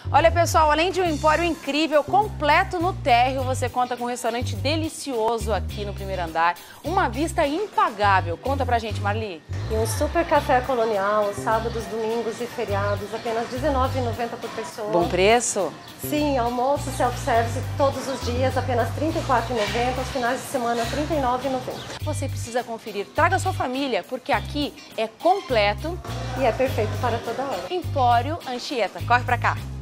Olha, pessoal, além de um empório incrível, completo no térreo, você conta com um restaurante delicioso aqui no primeiro andar, uma vista impagável. Conta pra gente, Marli. E um super café colonial, sábados, domingos e feriados, apenas R$19,90 por pessoa. Bom preço? Sim, almoço self-service todos os dias, apenas R$34,90, aos finais de semana R$39,90. Você precisa conferir. Traga sua família, porque aqui é completo e é perfeito para toda hora. Empório Anchieta. Corre pra cá.